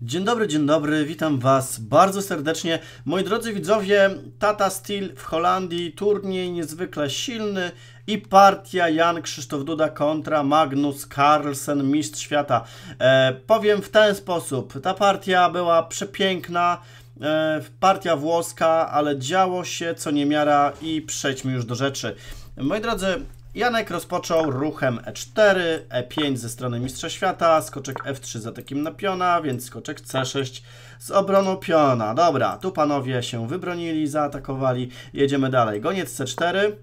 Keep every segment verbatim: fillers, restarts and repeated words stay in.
Dzień dobry, dzień dobry, witam Was bardzo serdecznie. Moi drodzy widzowie, Tata Steel w Holandii, turniej niezwykle silny i partia Jan Krzysztof Duda kontra Magnus Carlsen, mistrz świata. E, powiem w ten sposób, ta partia była przepiękna, e, partia włoska, ale działo się co niemiara i przejdźmy już do rzeczy. Moi drodzy, Janek rozpoczął ruchem e cztery, e pięć ze strony mistrza świata, skoczek f trzy z atakiem na piona, więc skoczek c sześć z obroną piona. Dobra, tu panowie się wybronili, zaatakowali, jedziemy dalej. Goniec c cztery,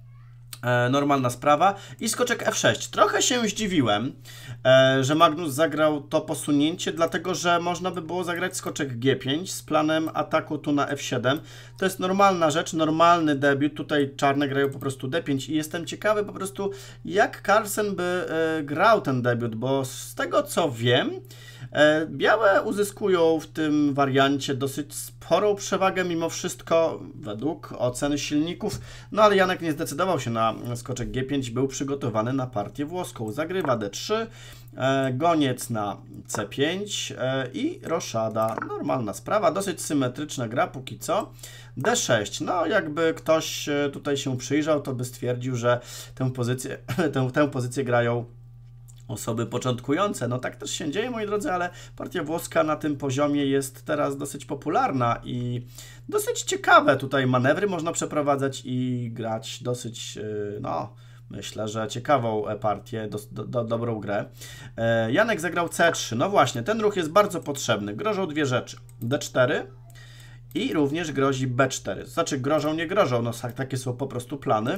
e, normalna sprawa i skoczek f sześć. Trochę się zdziwiłem, e, że Magnus zagrał to posunięcie, dlatego że można by było zagrać skoczek g pięć z planem ataku tu na f siedem. To jest normalna rzecz, normalny debiut. Tutaj czarne grają po prostu d pięć i jestem ciekawy po prostu, jak Carlsen by e, grał ten debiut, bo z tego co wiem, e, białe uzyskują w tym wariancie dosyć sporą przewagę mimo wszystko według oceny silników, no ale Janek nie zdecydował się na skoczek g pięć, był przygotowany na partię włoską. Zagrywa d trzy, e, goniec na c pięć e, i roszada. Normalna sprawa, dosyć symetryczna gra póki co. d sześć, no jakby ktoś tutaj się przyjrzał, to by stwierdził, że tę pozycję, tę, tę pozycję grają osoby początkujące. No tak też się dzieje, moi drodzy, ale partia włoska na tym poziomie jest teraz dosyć popularna i dosyć ciekawe tutaj manewry można przeprowadzać i grać dosyć, no myślę, że ciekawą partię, do, do, do, dobrą grę. Janek zagrał c trzy, no właśnie, ten ruch jest bardzo potrzebny. Grożą dwie rzeczy, d cztery i również grozi b cztery. Znaczy grożą, nie grożą, no takie są po prostu plany.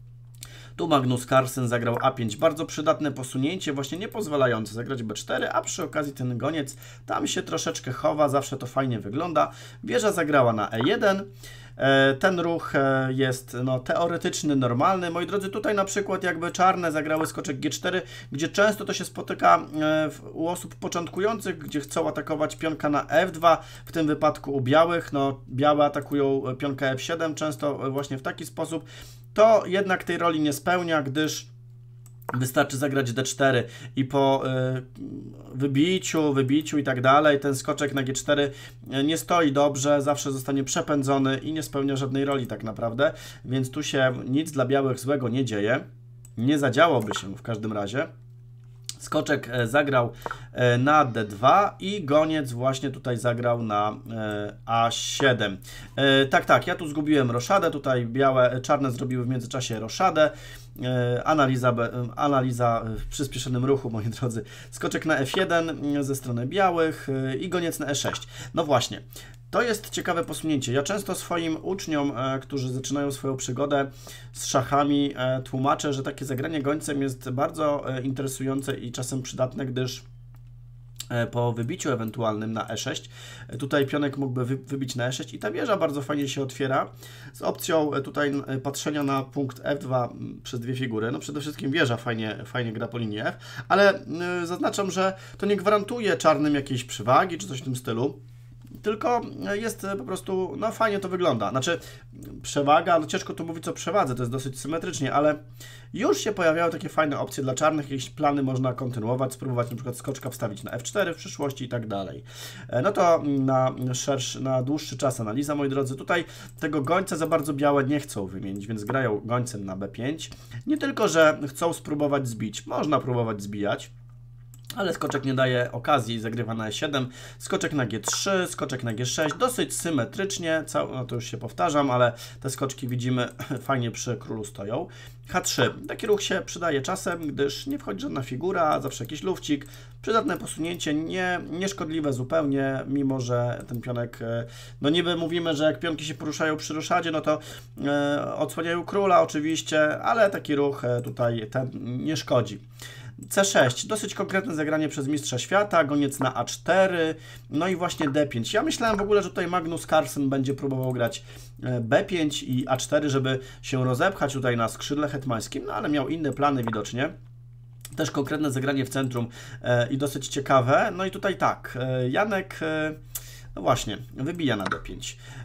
Tu Magnus Carlsen zagrał a pięć, bardzo przydatne posunięcie, właśnie nie pozwalające zagrać b cztery, a przy okazji ten goniec tam się troszeczkę chowa, zawsze to fajnie wygląda. Wieża zagrała na e jeden. Ten ruch jest no, teoretyczny, normalny. Moi drodzy, tutaj na przykład jakby czarne zagrały skoczek g cztery, gdzie często to się spotyka u osób początkujących, gdzie chcą atakować pionka na f dwa, w tym wypadku u białych, no białe atakują pionka f siedem, często właśnie w taki sposób. To jednak tej roli nie spełnia, gdyż wystarczy zagrać d cztery i po y, wybiciu, wybiciu i tak dalej, ten skoczek na g cztery nie stoi dobrze, zawsze zostanie przepędzony i nie spełnia żadnej roli tak naprawdę, więc tu się nic dla białych złego nie dzieje, nie zadziałoby się w każdym razie. Skoczek zagrał na d dwa i goniec właśnie tutaj zagrał na a siedem. Tak, tak, ja tu zgubiłem roszadę, tutaj białe, czarne zrobiły w międzyczasie roszadę. Analiza, analiza w przyspieszonym ruchu, moi drodzy. Skoczek na f jeden ze strony białych i goniec na e sześć. No właśnie. To jest ciekawe posunięcie. Ja często swoim uczniom, e, którzy zaczynają swoją przygodę z szachami, e, tłumaczę, że takie zagranie gońcem jest bardzo e, interesujące i czasem przydatne, gdyż e, po wybiciu ewentualnym na e sześć, e, tutaj pionek mógłby wy, wybić na e sześć i ta wieża bardzo fajnie się otwiera z opcją e, tutaj e, patrzenia na punkt f dwa m, przez dwie figury. No przede wszystkim wieża fajnie, fajnie gra po linii f, ale e, zaznaczam, że to nie gwarantuje czarnym jakiejś przewagi czy coś w tym stylu. Tylko jest po prostu, no fajnie to wygląda. Znaczy przewaga, no ciężko tu mówić o przewadze, to jest dosyć symetrycznie, ale już się pojawiały takie fajne opcje dla czarnych, jakieś plany można kontynuować, spróbować na przykład skoczka wstawić na f cztery w przyszłości i tak dalej. No to na szerszy, na dłuższy czas analiza, moi drodzy. Tutaj tego gońca za bardzo białe nie chcą wymienić, więc grają gońcem na b pięć. Nie tylko, że chcą spróbować zbić, można próbować zbijać, ale skoczek nie daje okazji, zagrywa na e siedem, skoczek na g trzy, skoczek na g sześć, dosyć symetrycznie, no to już się powtarzam, ale te skoczki widzimy fajnie przy królu stoją. h trzy, taki ruch się przydaje czasem, gdyż nie wchodzi żadna figura, zawsze jakiś lufcik, przydatne posunięcie, nie, nieszkodliwe zupełnie, mimo że ten pionek, no niby mówimy, że jak pionki się poruszają przy roszadzie, no to e, odsłaniają króla oczywiście, ale taki ruch tutaj ten nie szkodzi. c sześć, dosyć konkretne zagranie przez mistrza świata, goniec na a cztery, no i właśnie d pięć. Ja myślałem w ogóle, że tutaj Magnus Carlsen będzie próbował grać b pięć i a cztery, żeby się rozepchać tutaj na skrzydle hetmańskim, no ale miał inne plany widocznie. Też konkretne zagranie w centrum e, i dosyć ciekawe. No i tutaj tak, e, Janek... E, No właśnie, wybija na d pięć.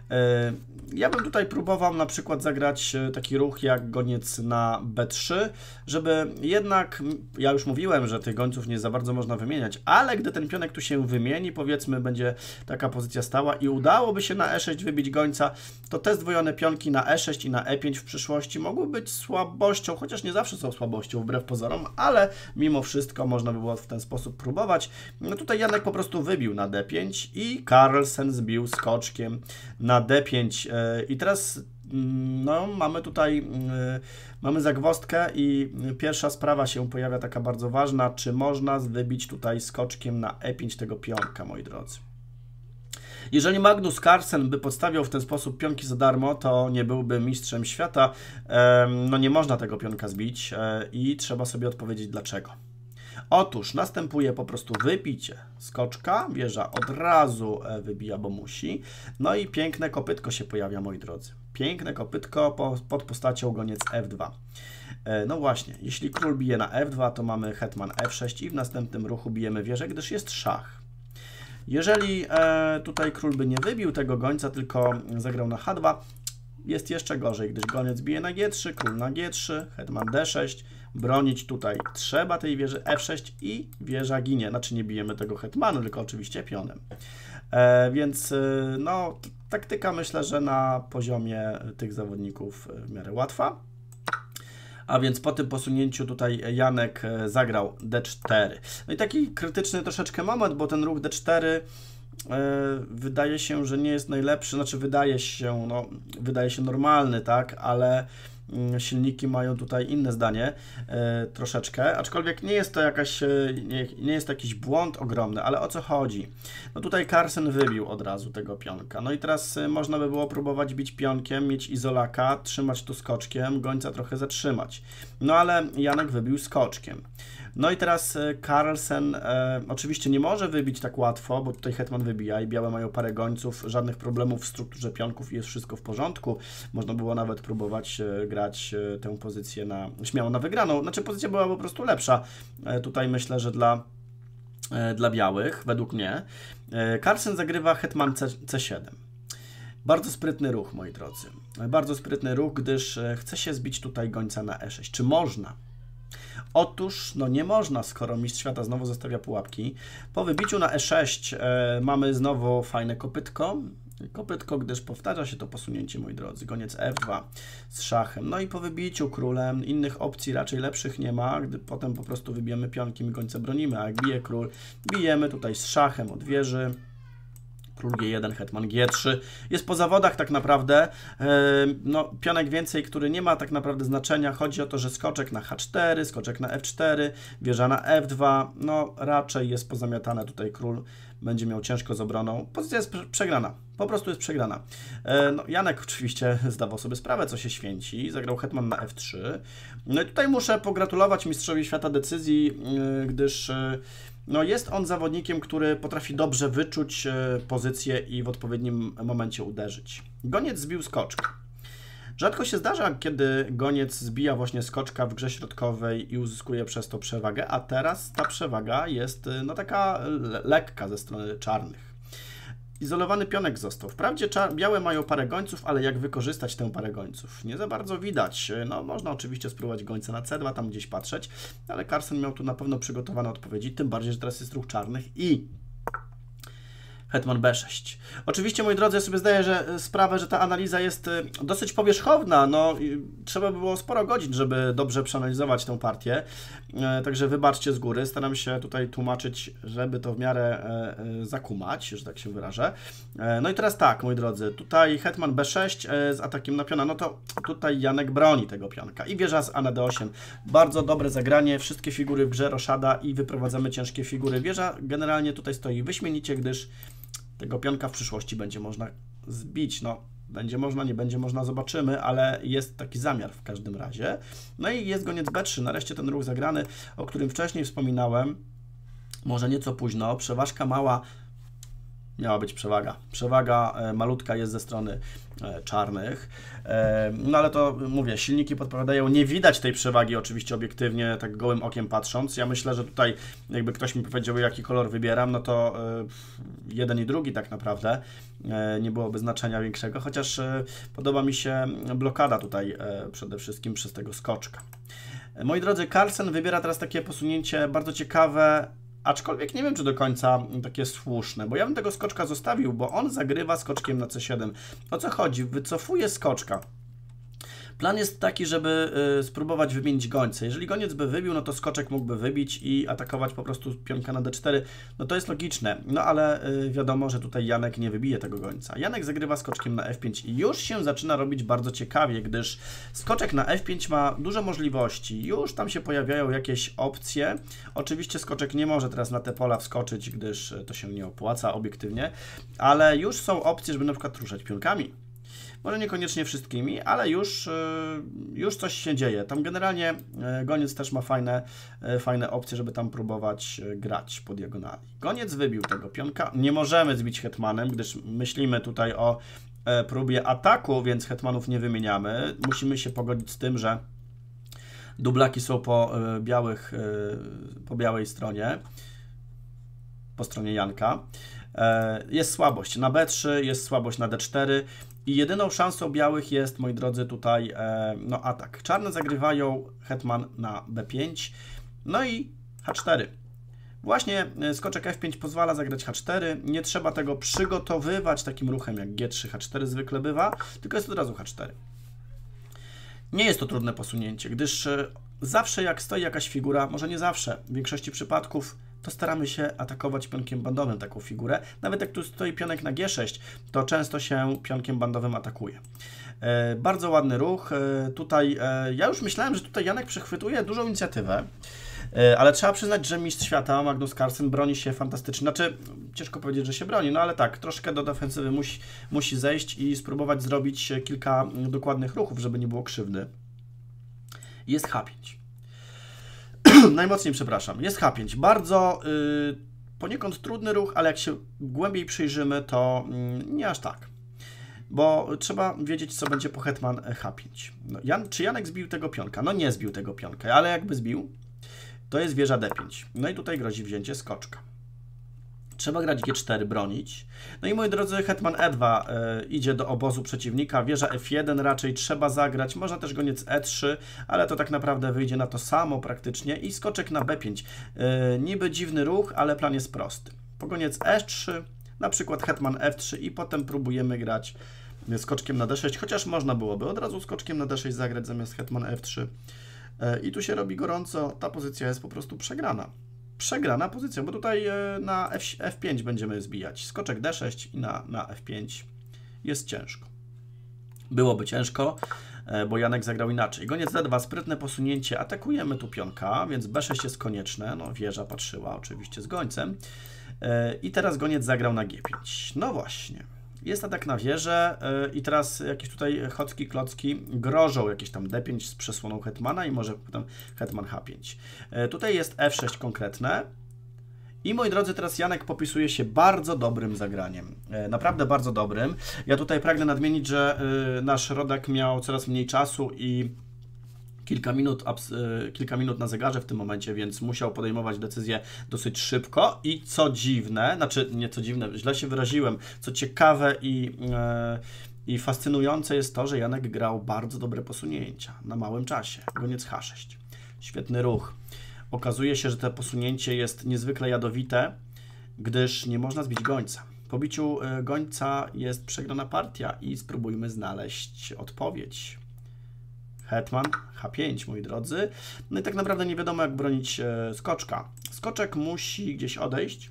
Ja bym tutaj próbował na przykład zagrać taki ruch jak goniec na B trzy, żeby jednak, ja już mówiłem, że tych gońców nie za bardzo można wymieniać, ale gdy ten pionek tu się wymieni, powiedzmy będzie taka pozycja stała i udałoby się na E sześć wybić gońca, to te zdwojone pionki na E sześć i na E pięć w przyszłości mogły być słabością, chociaż nie zawsze są słabością wbrew pozorom, ale mimo wszystko można by było w ten sposób próbować. No tutaj Janek po prostu wybił na D pięć i Carlsen zbił skoczkiem na D pięć. I teraz no, mamy tutaj mamy zagwozdkę i pierwsza sprawa się pojawia taka bardzo ważna, czy można wybić tutaj skoczkiem na E pięć tego pionka, moi drodzy. Jeżeli Magnus Carlsen by podstawiał w ten sposób pionki za darmo, to nie byłby mistrzem świata. No nie można tego pionka zbić i trzeba sobie odpowiedzieć dlaczego. Otóż następuje po prostu wybicie skoczka, wieża od razu wybija, bo musi. No i piękne kopytko się pojawia, moi drodzy. Piękne kopytko po, pod postacią goniec F dwa. No właśnie, jeśli król bije na F dwa, to mamy hetman F sześć i w następnym ruchu bijemy wieżę, gdyż jest szach. Jeżeli e, tutaj król by nie wybił tego gońca, tylko zagrał na H dwa, jest jeszcze gorzej, gdyż goniec bije na G trzy, król na G trzy, hetman D sześć, bronić tutaj trzeba tej wieży F sześć i wieża ginie. Znaczy nie bijemy tego hetmanu, tylko oczywiście pionem. E, więc e, no, taktyka myślę, że na poziomie tych zawodników w miarę łatwa. A więc po tym posunięciu tutaj Janek zagrał D cztery. No i taki krytyczny troszeczkę moment, bo ten ruch D cztery yy, wydaje się, że nie jest najlepszy, znaczy wydaje się, no, wydaje się normalny, tak, ale yy, silniki mają tutaj inne zdanie yy, troszeczkę, aczkolwiek nie jest to jakaś, yy, nie, nie jest to jakiś błąd ogromny, ale o co chodzi? No tutaj Carlsen wybił od razu tego pionka, no i teraz yy, można by było próbować bić pionkiem, mieć izolaka, trzymać tu skoczkiem, gońca trochę zatrzymać, no ale Janek wybił skoczkiem. No i teraz Carlsen e, oczywiście nie może wybić tak łatwo, bo tutaj hetman wybija i białe mają parę gońców, żadnych problemów w strukturze pionków i jest wszystko w porządku. Można było nawet próbować e, grać e, tę pozycję na, śmiało na wygraną. Znaczy pozycja była po prostu lepsza. E, tutaj myślę, że dla, e, dla białych, według mnie. E, Carlsen zagrywa hetman C siedem. Bardzo sprytny ruch, moi drodzy. Bardzo sprytny ruch, gdyż chce się zbić tutaj gońca na E sześć. Czy można? Otóż, no nie można, skoro mistrz świata znowu zostawia pułapki. Po wybiciu na E sześć e, mamy znowu fajne kopytko. Kopytko, gdyż powtarza się to posunięcie, moi drodzy. Goniec F dwa z szachem. No i po wybiciu królem innych opcji raczej lepszych nie ma, gdy potem po prostu wybijemy pionkiem i gońce bronimy, a jak bije król, bijemy tutaj z szachem od wieży. Król G jeden, hetman G trzy. Jest po zawodach tak naprawdę. No, pionek więcej, który nie ma tak naprawdę znaczenia. Chodzi o to, że skoczek na H cztery, skoczek na F cztery, wieża na F dwa. No, raczej jest pozamiatane. Tutaj król będzie miał ciężko z obroną. Pozycja jest przegrana. Po prostu jest przegrana. No, Janek oczywiście zdawał sobie sprawę, co się święci. Zagrał hetman na F trzy. No i tutaj muszę pogratulować mistrzowi świata decyzji, gdyż no jest on zawodnikiem, który potrafi dobrze wyczuć pozycję i w odpowiednim momencie uderzyć. Goniec zbił skoczka. Rzadko się zdarza, kiedy goniec zbija właśnie skoczka w grze środkowej i uzyskuje przez to przewagę, a teraz ta przewaga jest no taka lekka ze strony czarnych. Izolowany pionek został. Wprawdzie białe mają parę gońców, ale jak wykorzystać tę parę gońców? Nie za bardzo widać. No, można oczywiście spróbować gońca na C dwa, tam gdzieś patrzeć, ale Carlsen miał tu na pewno przygotowane odpowiedzi, tym bardziej, że teraz jest ruch czarnych i hetman B sześć. Oczywiście, moi drodzy, ja sobie zdaję że sprawę, że ta analiza jest dosyć powierzchowna. No, trzeba by było sporo godzin, żeby dobrze przeanalizować tę partię. Także wybaczcie z góry. Staram się tutaj tłumaczyć, żeby to w miarę zakumać, że tak się wyrażę. No i teraz tak, moi drodzy, tutaj hetman B sześć z atakiem na piona. No to tutaj Janek broni tego pionka. I wieża z A na D osiem. Bardzo dobre zagranie. Wszystkie figury w grze roszada i wyprowadzamy ciężkie figury. Wieża generalnie tutaj stoi wyśmienicie, gdyż tego pionka w przyszłości będzie można zbić. No, będzie można, nie będzie można, zobaczymy, ale jest taki zamiar w każdym razie. No i jest goniec B trzy. Nareszcie ten ruch zagrany, o którym wcześniej wspominałem. Może nieco późno. Przeważka mała miała być przewaga. Przewaga e, malutka jest ze strony e, czarnych, e, no ale to mówię, silniki podpowiadają, nie widać tej przewagi oczywiście obiektywnie, tak gołym okiem patrząc. Ja myślę, że tutaj jakby ktoś mi powiedział, jaki kolor wybieram, no to e, jeden i drugi tak naprawdę, e, nie byłoby znaczenia większego, chociaż e, podoba mi się blokada tutaj e, przede wszystkim przez tego skoczka. E, moi drodzy, Carlsen wybiera teraz takie posunięcie bardzo ciekawe, aczkolwiek nie wiem, czy do końca takie słuszne, bo ja bym tego skoczka zostawił, bo on zagrywa skoczkiem na C siedem. O co chodzi? Wycofuje skoczka. Plan jest taki, żeby y, spróbować wymienić gońce. Jeżeli goniec by wybił, no to skoczek mógłby wybić i atakować po prostu pionka na D cztery. No to jest logiczne, no ale y, wiadomo, że tutaj Janek nie wybije tego gońca. Janek zagrywa skoczkiem na F pięć i już się zaczyna robić bardzo ciekawie, gdyż skoczek na F pięć ma dużo możliwości. Już tam się pojawiają jakieś opcje. Oczywiście skoczek nie może teraz na te pola wskoczyć, gdyż to się nie opłaca obiektywnie, ale już są opcje, żeby na przykład ruszać pionkami. Może niekoniecznie wszystkimi, ale już, już coś się dzieje. Tam generalnie goniec też ma fajne, fajne opcje, żeby tam próbować grać po diagonali. Goniec wybił tego pionka. Nie możemy zbić hetmanem, gdyż myślimy tutaj o próbie ataku, więc hetmanów nie wymieniamy. Musimy się pogodzić z tym, że dublaki są po białych, po białej stronie, po stronie Janka. Jest słabość na B trzy, jest słabość na D cztery. I jedyną szansą białych jest, moi drodzy, tutaj e, no, atak. Czarne zagrywają hetman na B pięć, no i H cztery. Właśnie skoczek F pięć pozwala zagrać H cztery, nie trzeba tego przygotowywać takim ruchem jak G trzy, H cztery zwykle bywa, tylko jest od razu H cztery. Nie jest to trudne posunięcie, gdyż zawsze jak stoi jakaś figura, może nie zawsze, w większości przypadków, to staramy się atakować pionkiem bandowym taką figurę. Nawet jak tu stoi pionek na G sześć, to często się pionkiem bandowym atakuje. E, bardzo ładny ruch. E, tutaj e, ja już myślałem, że tutaj Janek przechwytuje dużą inicjatywę, e, ale trzeba przyznać, że mistrz świata Magnus Carlsen broni się fantastycznie. Znaczy, ciężko powiedzieć, że się broni, no ale tak, troszkę do defensywy musi, musi zejść i spróbować zrobić kilka dokładnych ruchów, żeby nie było krzywdy. Jest H pięć. Najmocniej przepraszam. Jest H pięć. Bardzo yy, poniekąd trudny ruch, ale jak się głębiej przyjrzymy, to yy, nie aż tak. Bo trzeba wiedzieć, co będzie po hetman H pięć. No, Jan, czy Janek zbił tego pionka? No nie zbił tego pionka, ale jakby zbił, to jest wieża D pięć. No i tutaj grozi wzięcie skoczka. Trzeba grać G cztery, bronić. No i moi drodzy, hetman E dwa y, idzie do obozu przeciwnika, wieża F jeden raczej trzeba zagrać, można też goniec E trzy, ale to tak naprawdę wyjdzie na to samo praktycznie i skoczek na B pięć. Y, niby dziwny ruch, ale plan jest prosty. Po goniec E trzy, na przykład hetman F trzy i potem próbujemy grać skoczkiem na D sześć, chociaż można byłoby od razu skoczkiem na D sześć zagrać zamiast hetman F trzy. Y, I tu się robi gorąco, ta pozycja jest po prostu przegrana. Przegrana pozycja, bo tutaj na F pięć będziemy zbijać. Skoczek D sześć i na, na F pięć jest ciężko. Byłoby ciężko, bo Janek zagrał inaczej. Goniec D dwa, sprytne posunięcie, atakujemy tu pionka, więc B sześć jest konieczne. No, wieża patrzyła oczywiście z gońcem. I teraz goniec zagrał na G pięć. No właśnie. Jest atak na wieżę yy, i teraz jakieś tutaj chocki, klocki grożą jakieś tam D pięć z przesłoną hetmana i może potem hetman H pięć. Yy, tutaj jest F sześć konkretne i moi drodzy, teraz Janek popisuje się bardzo dobrym zagraniem. Yy, naprawdę bardzo dobrym. Ja tutaj pragnę nadmienić, że yy, nasz rodak miał coraz mniej czasu i Kilka minut, kilka minut na zegarze w tym momencie, więc musiał podejmować decyzję dosyć szybko i co dziwne, znaczy nie co dziwne, źle się wyraziłem, co ciekawe i, e, i fascynujące jest to, że Janek grał bardzo dobre posunięcia na małym czasie. Goniec H sześć. Świetny ruch. Okazuje się, że to posunięcie jest niezwykle jadowite, gdyż nie można zbić gońca. Po biciu gońca jest przegrana partia i spróbujmy znaleźć odpowiedź. Hetman H pięć, moi drodzy. No i tak naprawdę nie wiadomo, jak bronić e, skoczka. Skoczek musi gdzieś odejść.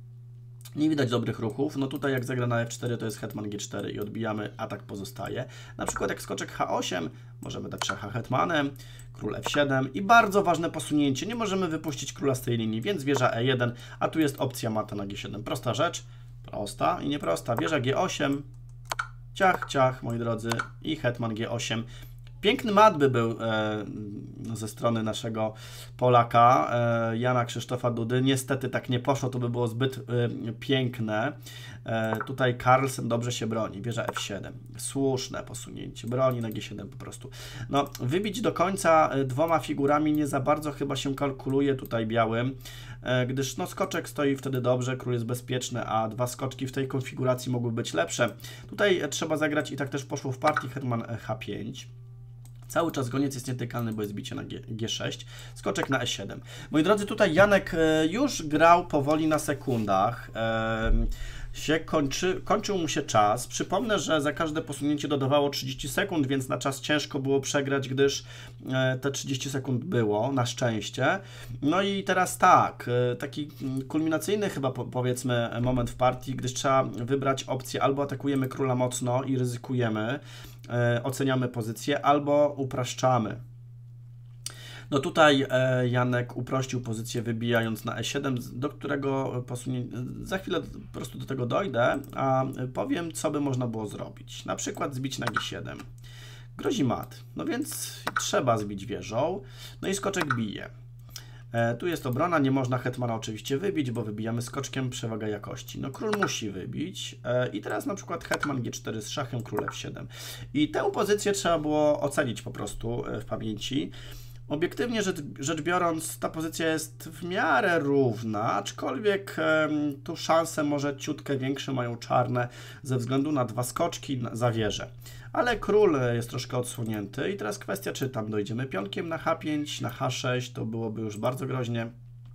Nie widać dobrych ruchów. No tutaj jak zagra na F cztery, to jest hetman G cztery i odbijamy, atak pozostaje. Na przykład jak skoczek H osiem, możemy dać szacha hetmanem, król F siedem i bardzo ważne posunięcie. Nie możemy wypuścić króla z tej linii, więc wieża E jeden, a tu jest opcja mata na G siedem. Prosta rzecz, prosta i nieprosta. Wieża G osiem, ciach, ciach, moi drodzy, i hetman G osiem. Piękny mat by był e, ze strony naszego Polaka, e, Jana Krzysztofa Dudy. Niestety tak nie poszło, to by było zbyt e, piękne. E, tutaj Carlsen dobrze się broni, wieża F siedem. Słuszne posunięcie, broni na G siedem po prostu. No, wybić do końca dwoma figurami nie za bardzo chyba się kalkuluje tutaj białym, e, gdyż no, skoczek stoi wtedy dobrze, król jest bezpieczny, a dwa skoczki w tej konfiguracji mogły być lepsze. Tutaj trzeba zagrać i tak też poszło w partii hetman H pięć. Cały czas goniec jest nietykalny, bo jest bicie na G sześć, skoczek na E siedem. Moi drodzy, tutaj Janek już grał powoli na sekundach. Się kończy, kończył mu się czas. Przypomnę, że za każde posunięcie dodawało trzydzieści sekund, więc na czas ciężko było przegrać, gdyż te trzydzieści sekund było, na szczęście. No i teraz tak, taki kulminacyjny chyba powiedzmy moment w partii, gdyż trzeba wybrać opcję albo atakujemy króla mocno i ryzykujemy, oceniamy pozycję, albo upraszczamy. No tutaj e, Janek uprościł pozycję, wybijając na E siedem, do którego posunie... za chwilę po prostu do tego dojdę, a powiem, co by można było zrobić. Na przykład zbić na G siedem. Grozi mat, no więc trzeba zbić wieżą, no i skoczek bije. E, tu jest obrona, nie można hetmana oczywiście wybić, bo wybijamy skoczkiem, przewaga jakości. No król musi wybić e, i teraz na przykład hetman G cztery z szachem, król F siedem. I tę pozycję trzeba było ocenić po prostu w pamięci. Obiektywnie rzecz, rzecz biorąc, ta pozycja jest w miarę równa, aczkolwiek e, tu szanse może ciutkę większe mają czarne ze względu na dwa skoczki za wieżę. Ale król jest troszkę odsłonięty i teraz kwestia, czy tam dojdziemy pionkiem na H pięć, na H sześć, to byłoby już bardzo groźnie.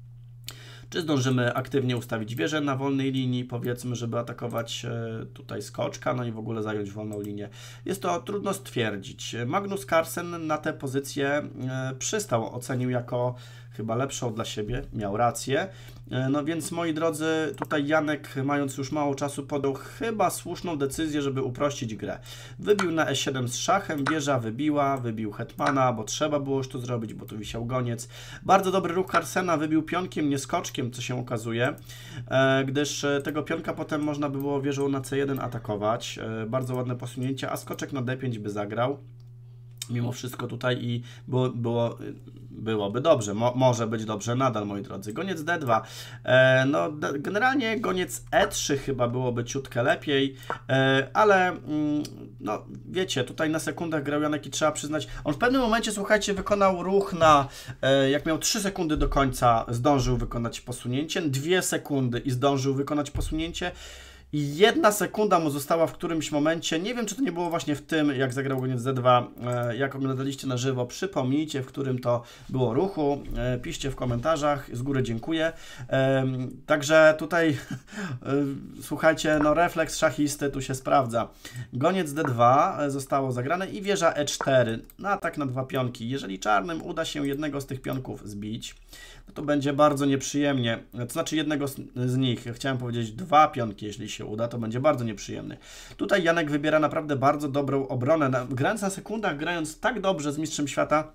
Czy zdążymy aktywnie ustawić wieżę na wolnej linii, powiedzmy, żeby atakować tutaj skoczka, no i w ogóle zająć wolną linię. Jest to trudno stwierdzić. Magnus Carlsen na tę pozycję przystał, ocenił jako chyba lepszą dla siebie, miał rację. No więc moi drodzy, tutaj Janek, mając już mało czasu, podjął chyba słuszną decyzję, żeby uprościć grę. Wybił na E siedem z szachem, wieża wybiła, wybił hetmana, bo trzeba było już to zrobić, bo tu wisiał goniec. Bardzo dobry ruch Carlsena, wybił pionkiem, nie skoczkiem, co się okazuje, gdyż tego pionka potem można by było wieżą na C jeden atakować. Bardzo ładne posunięcie, a skoczek na D pięć by zagrał. Mimo wszystko tutaj i było, było, byłoby dobrze, Mo, może być dobrze nadal, moi drodzy. Goniec D dwa, e, no de, generalnie goniec E trzy chyba byłoby ciutkę lepiej, e, ale mm, no wiecie, tutaj na sekundach grał Janek i trzeba przyznać, on w pewnym momencie, słuchajcie, wykonał ruch na, e, jak miał trzy sekundy do końca, zdążył wykonać posunięcie, dwie sekundy i zdążył wykonać posunięcie. I jedna sekunda mu została w którymś momencie, nie wiem, czy to nie było właśnie w tym, jak zagrał goniec D dwa, jak oglądaliście na żywo, przypomnijcie, w którym to było ruchu, piszcie w komentarzach, z góry dziękuję. Także tutaj, słuchajcie, no refleks szachisty tu się sprawdza. Goniec D dwa zostało zagrane i wieża E cztery, na atak na dwa pionki. Jeżeli czarnym uda się jednego z tych pionków zbić, no to będzie bardzo nieprzyjemnie, to znaczy jednego z, z nich, chciałem powiedzieć dwa pionki, jeśli się uda, to będzie bardzo nieprzyjemny. Tutaj Janek wybiera naprawdę bardzo dobrą obronę, na, grając na sekundach, grając tak dobrze z mistrzem świata,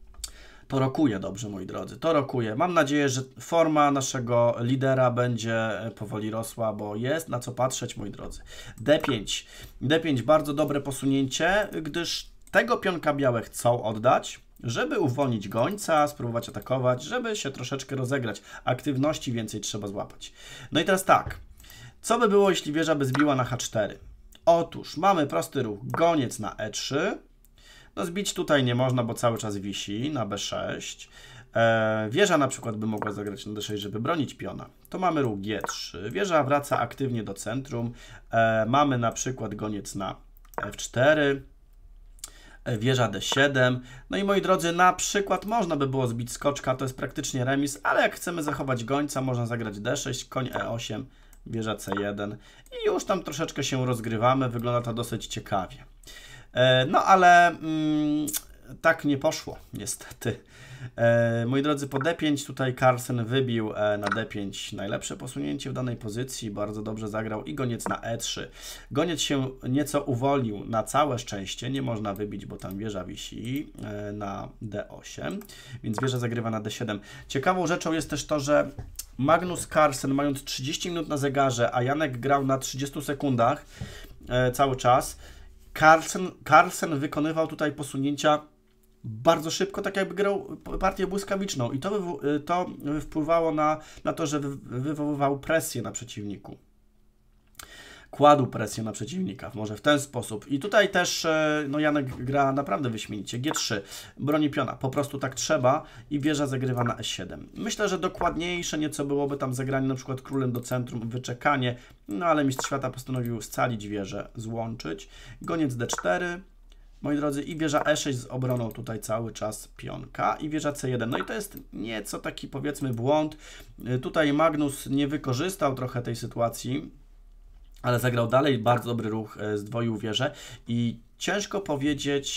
to rokuje dobrze, moi drodzy, to rokuje. Mam nadzieję, że forma naszego lidera będzie powoli rosła, bo jest na co patrzeć, moi drodzy. D pięć, D pięć, bardzo dobre posunięcie, gdyż tego pionka białe chcą oddać, żeby uwolnić gońca, spróbować atakować, żeby się troszeczkę rozegrać. Aktywności więcej trzeba złapać. No i teraz tak, co by było, jeśli wieża by zbiła na H cztery? Otóż mamy prosty ruch, goniec na E trzy, no zbić tutaj nie można, bo cały czas wisi na B sześć. E, wieża na przykład by mogła zagrać na D sześć, żeby bronić piona. To mamy ruch G trzy, wieża wraca aktywnie do centrum, e, mamy na przykład goniec na F cztery, wieża D siedem. No i moi drodzy, na przykład można by było zbić skoczka, to jest praktycznie remis, ale jak chcemy zachować gońca, można zagrać D sześć, koń E osiem, wieża C jeden i już tam troszeczkę się rozgrywamy, wygląda to dosyć ciekawie. No ale mm, tak nie poszło, niestety. E, moi drodzy, po D pięć tutaj Carlsen wybił e, na D pięć najlepsze posunięcie w danej pozycji, bardzo dobrze zagrał i goniec na E trzy. Goniec się nieco uwolnił, na całe szczęście, nie można wybić, bo tam wieża wisi e, na D osiem, więc wieża zagrywa na D siedem. Ciekawą rzeczą jest też to, że Magnus Carlsen, mając trzydzieści minut na zegarze, a Janek grał na trzydziestu sekundach e, cały czas, Carlsen, Carlsen wykonywał tutaj posunięcia bardzo szybko, tak jakby grał partię błyskawiczną i to, to wpływało na, na to, że wywoływał presję na przeciwniku. Kładł presję na przeciwnika, może w ten sposób. I tutaj też no Janek gra naprawdę wyśmienicie. G trzy, broni piona, po prostu tak trzeba i wieża zagrywa na E siedem. Myślę, że dokładniejsze nieco byłoby tam zagranie na przykład królem do centrum, wyczekanie, no ale mistrz świata postanowił scalić wieżę, złączyć. Goniec D cztery, moi drodzy, i wieża E sześć z obroną tutaj cały czas pionka i wieża C jeden. No i to jest nieco taki, powiedzmy, błąd. Tutaj Magnus nie wykorzystał trochę tej sytuacji, ale zagrał dalej bardzo dobry ruch, zdwoił wieżę i ciężko powiedzieć,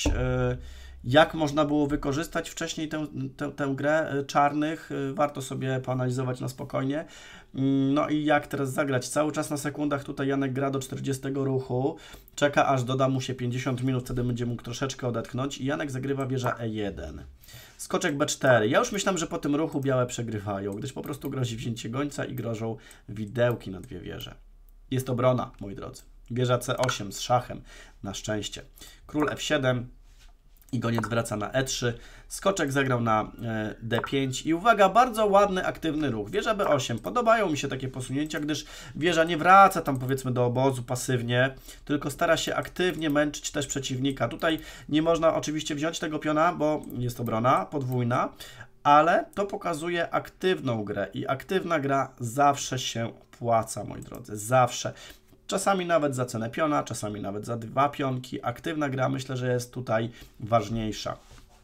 jak można było wykorzystać wcześniej tę, tę, tę grę czarnych. Warto sobie poanalizować na spokojnie. No i jak teraz zagrać? Cały czas na sekundach tutaj Janek gra do czterdziestego ruchu. Czeka, aż doda mu się pięćdziesiąt minut, wtedy będzie mógł troszeczkę odetchnąć. I Janek zagrywa wieża E jeden. Skoczek B cztery. Ja już myślałem, że po tym ruchu białe przegrywają, gdyż po prostu grozi wzięcie gońca i grożą widełki na dwie wieże. Jest obrona, moi drodzy. Wieża C osiem z szachem, na szczęście. Król F siedem i goniec wraca na E trzy. Skoczek zagrał na D pięć i uwaga, bardzo ładny, aktywny ruch. Wieża B osiem. Podobają mi się takie posunięcia, gdyż wieża nie wraca tam, powiedzmy, do obozu pasywnie, tylko stara się aktywnie męczyć też przeciwnika. Tutaj nie można oczywiście wziąć tego piona, bo jest obrona podwójna, ale to pokazuje aktywną grę i aktywna gra zawsze się opłaca, moi drodzy, zawsze. Czasami nawet za cenę piona, czasami nawet za dwa pionki. Aktywna gra, myślę, że jest tutaj ważniejsza.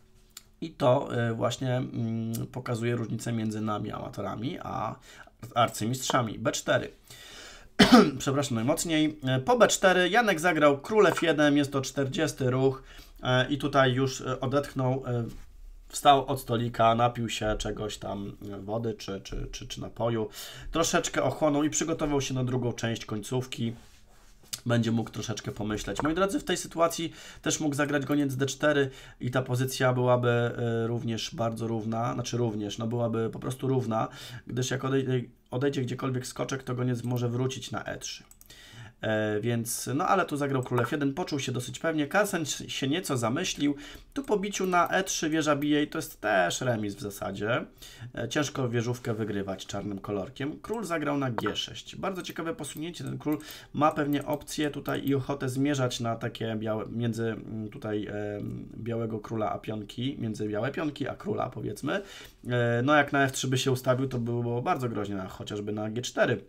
I to właśnie mm, pokazuje różnicę między nami, amatorami, a arcymistrzami. B cztery. Przepraszam najmocniej. Po B cztery Janek zagrał król F jeden, jest to czterdziesty ruch i tutaj już odetchnął. Wstał od stolika, napił się czegoś tam, wody czy, czy, czy, czy napoju, troszeczkę ochłonął i przygotował się na drugą część końcówki. Będzie mógł troszeczkę pomyśleć. Moi drodzy, w tej sytuacji też mógł zagrać goniec D cztery i ta pozycja byłaby również bardzo równa, znaczy również, no byłaby po prostu równa, gdyż jak odejdzie, odejdzie gdziekolwiek skoczek, to goniec może wrócić na E trzy. E, więc, no ale tu zagrał król F jeden, poczuł się dosyć pewnie, Carlsen się nieco zamyślił, tu po biciu na E trzy wieża bije i to jest też remis w zasadzie, e, ciężko wieżówkę wygrywać czarnym kolorkiem. Król zagrał na G sześć, bardzo ciekawe posunięcie, ten król ma pewnie opcję tutaj i ochotę zmierzać na takie białe, między tutaj e, białego króla a pionki, między białe pionki a króla, powiedzmy, e, no jak na F trzy by się ustawił, to by było bardzo groźnie, na, chociażby na G cztery.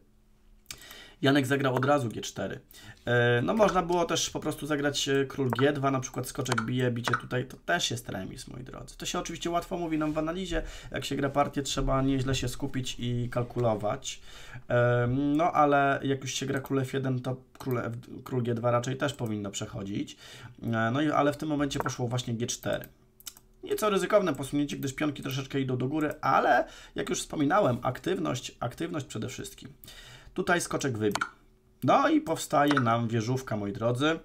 Janek zagrał od razu G cztery. No można było też po prostu zagrać król G dwa, na przykład skoczek bije, bicie tutaj, to też jest remis, moi drodzy. To się oczywiście łatwo mówi nam w analizie, jak się gra partię, trzeba nieźle się skupić i kalkulować. No ale jak już się gra król F jeden, to król, F, król G dwa raczej też powinno przechodzić. No i ale w tym momencie poszło właśnie G cztery. Nieco ryzykowne posunięcie, gdyż pionki troszeczkę idą do góry, ale jak już wspominałem, aktywność, aktywność przede wszystkim. Tutaj skoczek wybił. No i powstaje nam wieżówka, moi drodzy.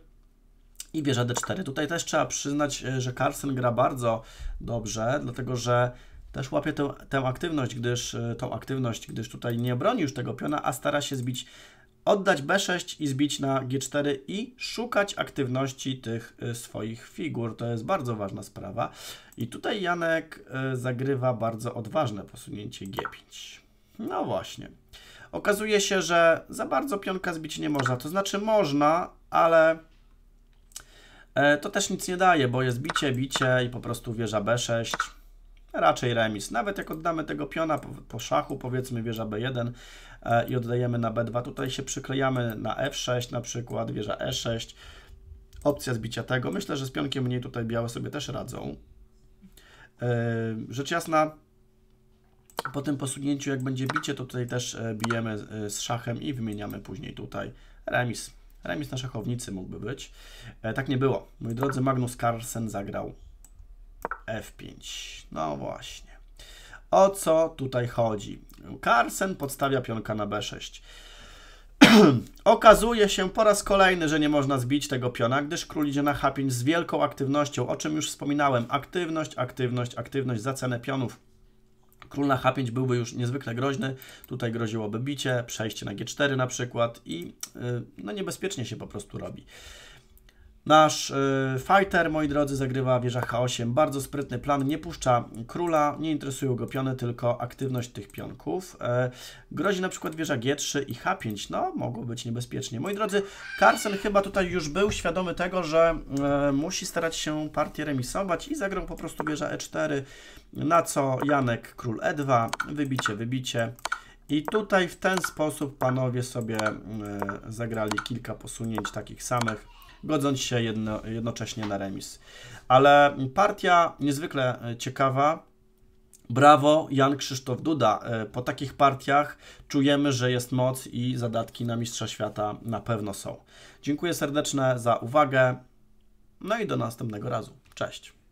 I wieża D cztery. Tutaj też trzeba przyznać, że Carlsen gra bardzo dobrze, dlatego że też łapie tę, tę aktywność, gdyż tą aktywność, gdyż tutaj nie broni już tego piona, a stara się zbić, oddać B sześć i zbić na G cztery i szukać aktywności tych swoich figur. To jest bardzo ważna sprawa. I tutaj Janek zagrywa bardzo odważne posunięcie G pięć. No właśnie. Okazuje się, że za bardzo pionka zbić nie można. To znaczy można, ale to też nic nie daje, bo jest bicie, bicie i po prostu wieża B sześć. Raczej remis. Nawet jak oddamy tego piona po, po szachu, powiedzmy wieża B jeden i oddajemy na B dwa, tutaj się przyklejamy na F sześć na przykład, wieża E sześć. Opcja zbicia tego. Myślę, że z pionkiem mniej tutaj białe sobie też radzą. Rzecz jasna, po tym posunięciu, jak będzie bicie, to tutaj też bijemy z szachem i wymieniamy później tutaj remis. Remis na szachownicy mógłby być. Tak nie było. Moi drodzy, Magnus Carlsen zagrał F pięć. No właśnie. O co tutaj chodzi? Carlsen podstawia pionka na B sześć. Okazuje się po raz kolejny, że nie można zbić tego piona, gdyż król idzie na H pięć z wielką aktywnością, o czym już wspominałem. Aktywność, aktywność, aktywność za cenę pionów. Król na H pięć byłby już niezwykle groźny, tutaj groziłoby bicie, przejście na G cztery na przykład i no niebezpiecznie się po prostu robi. Nasz y, fighter, moi drodzy, zagrywa wieża H osiem. Bardzo sprytny plan, nie puszcza króla, nie interesują go piony, tylko aktywność tych pionków. E, grozi na przykład wieża G trzy i H pięć, no mogło być niebezpiecznie. Moi drodzy, Carlsen chyba tutaj już był świadomy tego, że e, musi starać się partię remisować i zagrał po prostu wieża E cztery, na co Janek król E dwa, wybicie, wybicie. I tutaj w ten sposób panowie sobie e, zagrali kilka posunięć takich samych, godząc się jedno, jednocześnie na remis. Ale partia niezwykle ciekawa. Brawo, Jan Krzysztof Duda. Po takich partiach czujemy, że jest moc i zadatki na mistrza świata na pewno są. Dziękuję serdecznie za uwagę. No i do następnego razu. Cześć.